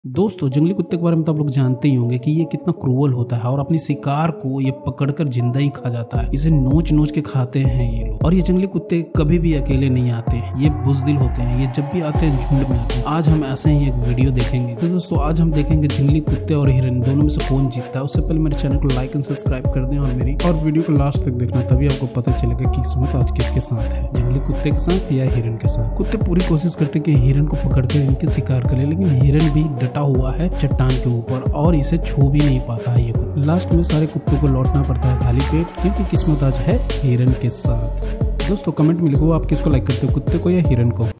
दोस्तों, जंगली कुत्ते के बारे में तो आप लोग जानते ही होंगे कि ये कितना क्रूअल होता है और अपनी शिकार को ये पकड़कर जिंदा ही खा जाता है। इसे नोच नोच के खाते हैं ये लोग। और ये जंगली कुत्ते कभी भी अकेले नहीं आते, ये बुज़दिल होते हैं। ये जब भी आते हैं झुंड में आते हैं। आज हम ऐसे ही एक वीडियो देखेंगे। तो दोस्तों, आज हम देखेंगे जंगली कुत्ते और हिरन दोनों में से कौन जीतता है। उससे पहले मेरे चैनल को लाइक एंड सब्सक्राइब कर दें और वीडियो को लास्ट तक देखना, तभी आपको पता चलेगा कि किस्मत आज किसके साथ है, जंगली कुत्ते के साथ या हिरन के साथ। कुत्ते पूरी कोशिश करते हैं कि हिरन को पकड़कर इनके शिकार कर ले, लेकिन हिरन भी डटा हुआ है चट्टान के ऊपर और इसे छू भी नहीं पाता है ये कुत्ता। लास्ट में सारे कुत्तों को लौटना पड़ता है खाली पेट, क्योंकि किस्मत आज है हिरन के साथ। दोस्तों, कमेंट में लिखो आप किसको लाइक करते हो, कुत्ते को या हिरन को।